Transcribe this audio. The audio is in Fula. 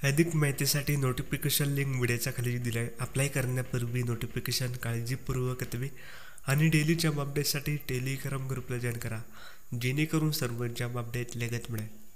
अधिक माहितीसाठी notification link व्हिडिओच्या खाली दिली आहे. अप्लाय करण्यापूर्वी नोटिफिकेशन काळजीपूर्वक हटवे आणि डेली जॉब अपडेटसाठी टेलिग्राम ग्रुपला जॉईन करा, जेणेकरून सर्व जॉब अपडेट लगेच मिळेल.